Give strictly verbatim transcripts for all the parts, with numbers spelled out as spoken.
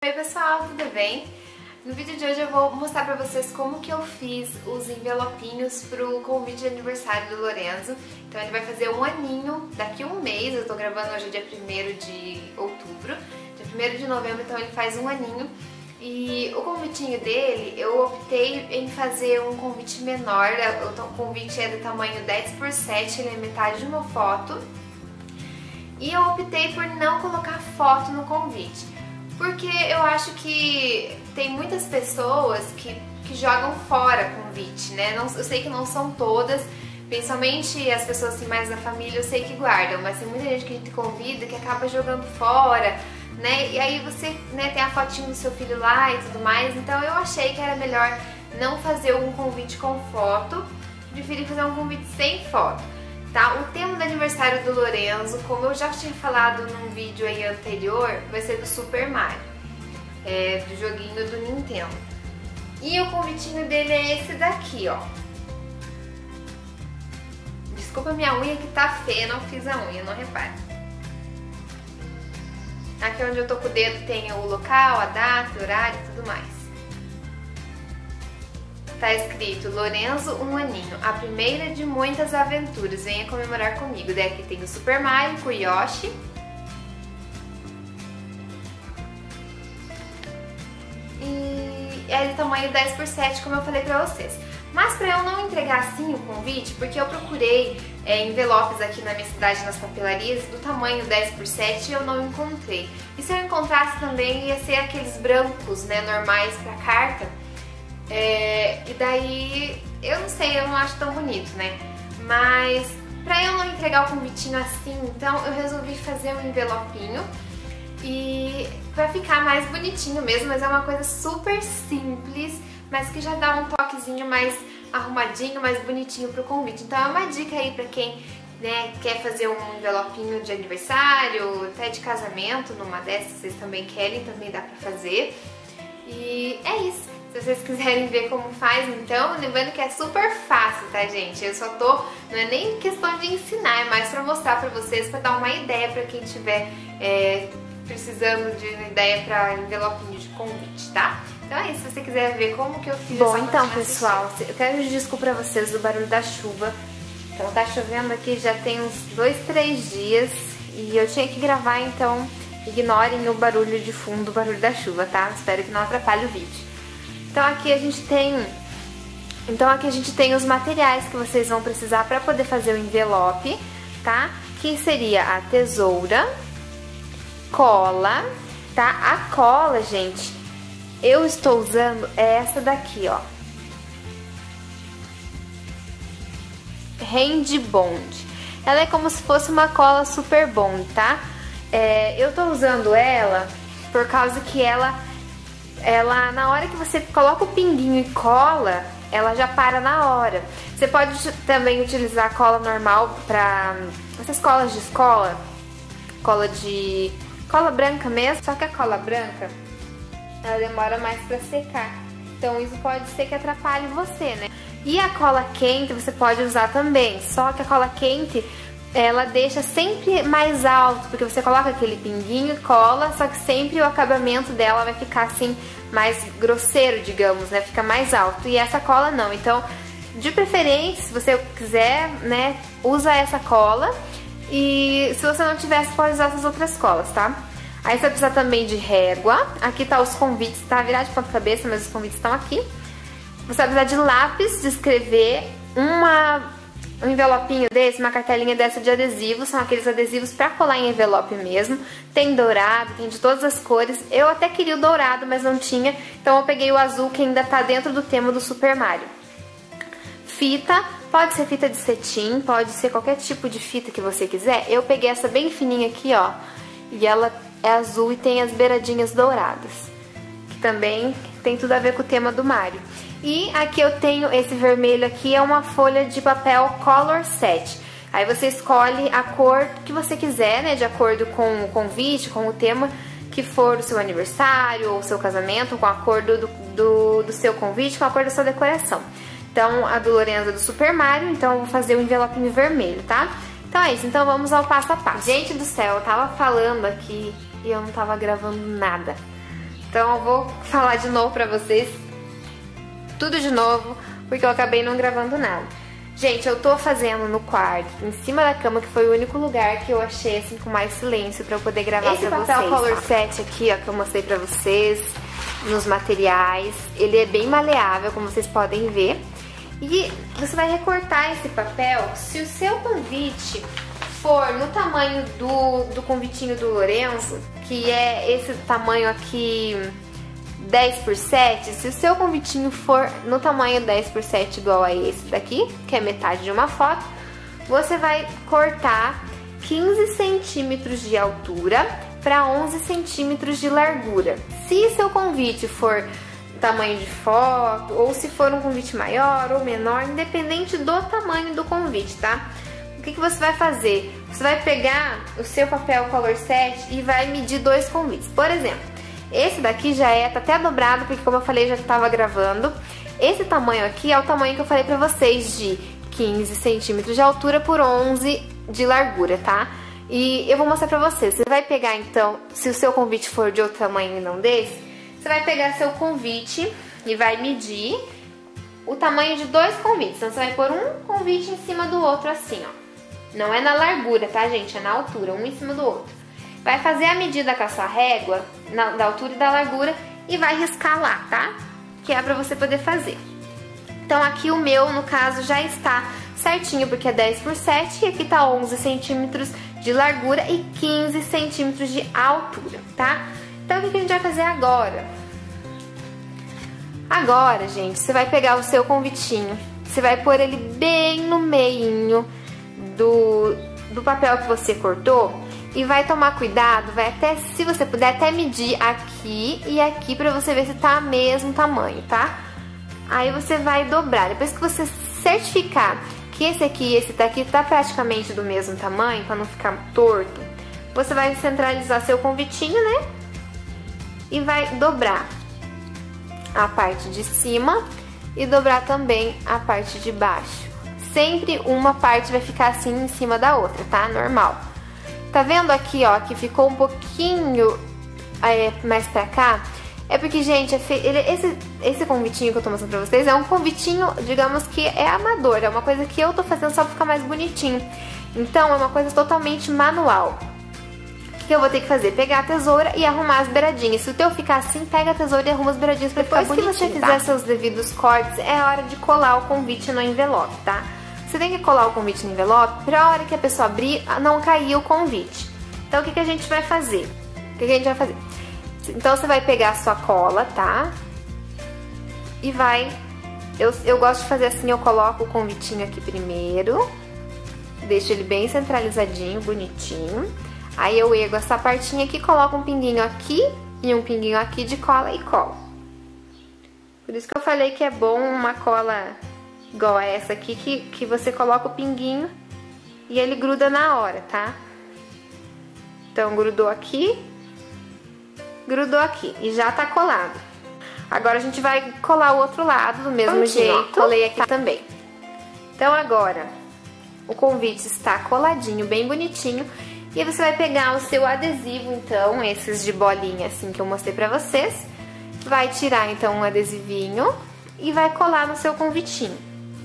Oi pessoal, tudo bem? No vídeo de hoje eu vou mostrar pra vocês como que eu fiz os envelopinhos pro convite de aniversário do Lorenzo. Então ele vai fazer um aninho daqui a um mês, eu tô gravando hoje dia primeiro de outubro, dia primeiro de novembro, então ele faz um aninho. E o convitinho dele, eu optei em fazer um convite menor, o convite é do tamanho dez por sete, ele é metade de uma foto. E eu optei por não colocar foto no convite, porque eu acho que tem muitas pessoas que, que jogam fora convite, né? Não, eu sei que não são todas, principalmente as pessoas assim, mais da família, eu sei que guardam, mas tem muita gente que a gente convida que acaba jogando fora, né? E aí você, né, tem a fotinho do seu filho lá e tudo mais, então eu achei que era melhor não fazer um convite com foto, preferi fazer um convite sem foto. Tá? O tema do aniversário do Lorenzo, como eu já tinha falado num vídeo aí anterior, vai ser do Super Mario, é, do joguinho do Nintendo. E o convitinho dele é esse daqui, ó. Desculpa minha unha que tá feia, não fiz a unha, não repare. Aqui onde eu tô com o dedo tem o local, a data, o horário e tudo mais. Tá escrito Lorenzo, um aninho, a primeira de muitas aventuras, venha comemorar comigo. Daí aqui tem o Super Mario com o Yoshi. E é de tamanho dez por sete, como eu falei pra vocês. Mas pra eu não entregar assim o convite, porque eu procurei é, envelopes aqui na minha cidade, nas papelarias, do tamanho dez por sete e eu não encontrei. E se eu encontrasse também, ia ser aqueles brancos, né, normais pra carta. É, e daí, eu não sei, eu não acho tão bonito, né? Mas pra eu não entregar o convitinho assim, então eu resolvi fazer um envelopinho e vai ficar mais bonitinho mesmo, mas é uma coisa super simples, mas que já dá um toquezinho mais arrumadinho, mais bonitinho pro convite. Então é uma dica aí pra quem, né, quer fazer um envelopinho de aniversário, até de casamento, numa dessas vocês também querem, também dá pra fazer. E é isso. Se vocês quiserem ver como faz, então, lembrando que é super fácil, tá, gente? Eu só tô, não é nem questão de ensinar, é mais pra mostrar pra vocês, pra dar uma ideia pra quem tiver é, precisando de uma ideia pra envelopinho de convite, tá? Então é isso, se você quiser ver como que eu fiz. Bom, então, pessoal, eu quero pedir desculpa pra vocês do barulho da chuva. Então tá chovendo aqui já tem uns dois, três dias e eu tinha que gravar, então ignorem o barulho de fundo, o barulho da chuva, tá? Espero que não atrapalhe o vídeo. Então aqui a gente tem, então aqui a gente tem os materiais que vocês vão precisar para poder fazer o envelope, tá? Que seria a tesoura, cola, tá? A cola, gente, eu estou usando essa daqui, ó. Hand Bond. Ela é como se fosse uma cola Super Bond, tá? É, eu tô usando ela por causa que ela... Ela, na hora que você coloca o pinguinho e cola, ela já para na hora. Você pode também utilizar a cola normal pra essas colas de escola, cola de cola branca mesmo, só que a cola branca, ela demora mais pra secar. Então isso pode ser que atrapalhe você, né? E a cola quente você pode usar também, só que a cola quente, ela deixa sempre mais alto, porque você coloca aquele pinguinho e cola, só que sempre o acabamento dela vai ficar assim, mais grosseiro, digamos, né? Fica mais alto. E essa cola não. Então, de preferência, se você quiser, né, usa essa cola. E se você não tiver, você pode usar essas outras colas, tá? Aí você vai precisar também de régua. Aqui tá os convites, tá virado de ponta cabeça, mas os convites estão aqui. Você vai precisar de lápis de escrever, uma... um envelopinho desse, uma cartelinha dessa de adesivos, são aqueles adesivos pra colar em envelope mesmo. Tem dourado, tem de todas as cores. Eu até queria o dourado, mas não tinha, então eu peguei o azul que ainda tá dentro do tema do Super Mario. Fita, pode ser fita de cetim, pode ser qualquer tipo de fita que você quiser. Eu peguei essa bem fininha aqui, ó, e ela é azul e tem as beiradinhas douradas, que também tem tudo a ver com o tema do Mario. E aqui eu tenho esse vermelho aqui, é uma folha de papel Color Set. Aí você escolhe a cor que você quiser, né, de acordo com o convite, com o tema que for o seu aniversário ou o seu casamento, com a cor do, do, do seu convite, com a cor da sua decoração. Então, a do Lorenzo é do Super Mario, então eu vou fazer o envelopinho vermelho, tá? Então é isso, então vamos ao passo a passo. Gente do céu, eu tava falando aqui e eu não tava gravando nada. Então eu vou falar de novo pra vocês, tudo de novo, porque eu acabei não gravando nada. Gente, eu tô fazendo no quarto, em cima da cama, que foi o único lugar que eu achei assim com mais silêncio pra eu poder gravar pra vocês. Esse papel color set aqui, ó, que eu mostrei pra vocês, nos materiais, ele é bem maleável, como vocês podem ver. E você vai recortar esse papel, se o seu convite for no tamanho do, do convitinho do Lourenço, que é esse tamanho aqui dez por sete, se o seu convitinho for no tamanho dez por sete igual a esse daqui, que é metade de uma foto, você vai cortar quinze centímetros de altura para onze centímetros de largura. Se seu convite for tamanho de foto, ou se for um convite maior ou menor, independente do tamanho do convite, tá? O que que você vai fazer? Você vai pegar o seu papel color set e vai medir dois convites. Por exemplo, esse daqui já é, tá até dobrado, porque como eu falei, já estava gravando. Esse tamanho aqui é o tamanho que eu falei pra vocês, de quinze centímetros de altura por onze de largura, tá? E eu vou mostrar pra vocês. Você vai pegar, então, se o seu convite for de outro tamanho e não desse, você vai pegar seu convite e vai medir o tamanho de dois convites. Então, você vai pôr um convite em cima do outro assim, ó. Não é na largura, tá, gente? É na altura, um em cima do outro. Vai fazer a medida com a sua régua, na, da altura e da largura, e vai riscar lá, tá? Que é pra você poder fazer. Então, aqui o meu, no caso, já está certinho, porque é dez por sete, e aqui tá onze centímetros de largura e quinze centímetros de altura, tá? Então, o que a gente vai fazer agora? Agora, gente, você vai pegar o seu convitinho, você vai pôr ele bem no meinho do, do papel que você cortou e vai tomar cuidado, vai até, se você puder, até medir aqui e aqui pra você ver se tá o mesmo tamanho, tá? Aí você vai dobrar. Depois que você certificar que esse aqui e esse daqui tá praticamente do mesmo tamanho, pra não ficar torto, você vai centralizar seu convitinho, né? E vai dobrar a parte de cima e dobrar também a parte de baixo. Sempre uma parte vai ficar assim em cima da outra, tá? Normal. Tá vendo aqui, ó, que ficou um pouquinho é, mais pra cá? É porque, gente, é fe... ele, esse, esse convitinho que eu tô mostrando pra vocês é um convitinho, digamos que é amador. É uma coisa que eu tô fazendo só pra ficar mais bonitinho. Então, é uma coisa totalmente manual. O que eu vou ter que fazer? Pegar a tesoura e arrumar as beiradinhas. Se o teu ficar assim, pega a tesoura e arruma as beiradinhas pra ficar bonitinho. Depois que você fizer seus devidos cortes, é hora de colar o convite no envelope, tá? Você tem que colar o convite no envelope pra hora que a pessoa abrir, não cair o convite. Então, o que que a gente vai fazer? O que que a gente vai fazer? Então, você vai pegar a sua cola, tá? E vai... Eu, eu gosto de fazer assim, eu coloco o convitinho aqui primeiro. Deixo ele bem centralizadinho, bonitinho. Aí eu ergo essa partinha aqui, coloco um pinguinho aqui e um pinguinho aqui de cola e colo. Por isso que eu falei que é bom uma cola igual a essa aqui, que, que você coloca o pinguinho e ele gruda na hora, tá? Então, grudou aqui, grudou aqui e já tá colado. Agora a gente vai colar o outro lado do mesmo Prontinho, jeito. Colei aqui também. Então, agora o convite está coladinho, bem bonitinho. E aí você vai pegar o seu adesivo, então, esses de bolinha assim que eu mostrei pra vocês. Vai tirar, então, um adesivinho e vai colar no seu convitinho.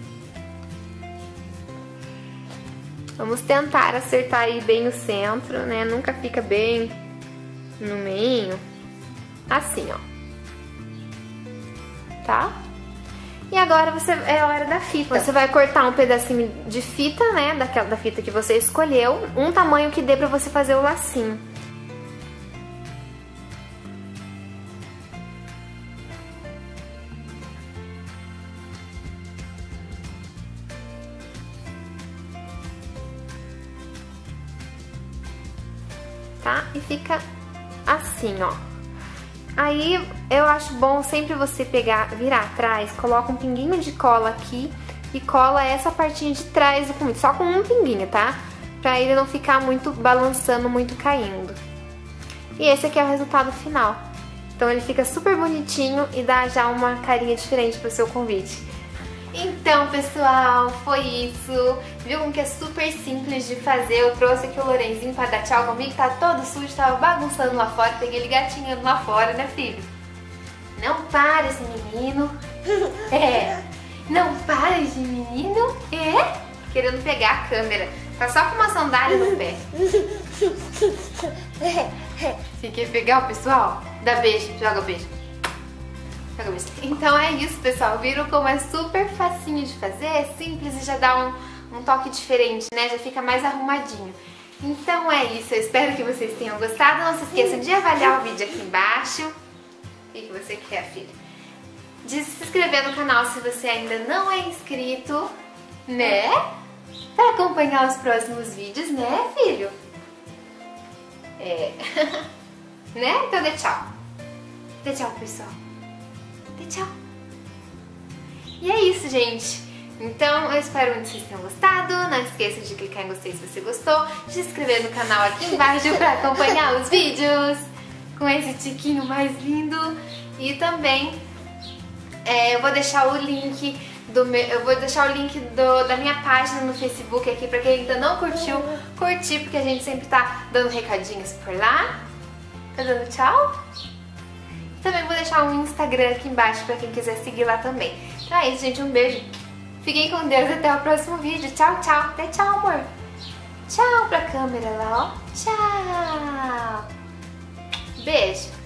Vamos tentar acertar aí bem o centro, né? Nunca fica bem no meio. Assim, ó. Tá? E agora você, é a hora da fita. Você vai cortar um pedacinho de fita, né, daquela, da fita que você escolheu, um tamanho que dê pra você fazer o lacinho. Tá? E fica assim, ó. Aí eu acho bom sempre você pegar, virar atrás, coloca um pinguinho de cola aqui e cola essa partinha de trás do convite, só com um pinguinho, tá? Pra ele não ficar muito balançando, muito caindo. E esse aqui é o resultado final. Então ele fica super bonitinho e dá já uma carinha diferente pro seu convite. Então, pessoal, foi isso. Viu como que é super simples de fazer? Eu trouxe aqui o Lorenzinho pra dar tchau comigo, tá todo sujo, tava bagunçando lá fora. Peguei ele gatinhando lá fora, né, filho? Não para esse menino. É. Não para esse menino. É. Querendo pegar a câmera. Tá só com uma sandália no pé. Você quer pegar o pessoal? Dá beijo. Joga beijo. Joga beijo. Então é isso, pessoal. Viram como é super facinho de fazer? É simples e já dá um, um toque diferente, né? Já fica mais arrumadinho. Então é isso. Eu espero que vocês tenham gostado. Não se esqueçam de avaliar o vídeo aqui embaixo. O que você quer, filho? De se inscrever no canal se você ainda não é inscrito, né? Para acompanhar os próximos vídeos, né, filho? É. Né? Então dê tchau. Dê tchau, pessoal. Dê tchau. E é isso, gente. Então eu espero muito que vocês tenham gostado. Não esqueça de clicar em gostei se você gostou. De se inscrever no canal aqui embaixo para acompanhar os vídeos com esse tiquinho mais lindo. E também é, eu vou deixar o link do meu, eu vou deixar o link do, da minha página no Facebook aqui para quem ainda não curtiu, curtir, porque a gente sempre tá dando recadinhos por lá. Tá dando tchau? Também vou deixar um Instagram aqui embaixo para quem quiser seguir lá também. Então é isso, gente, um beijo. Fiquem com Deus, até o próximo vídeo. Tchau, tchau. Até tchau, amor. Tchau pra câmera lá, ó. Tchau. Beijo.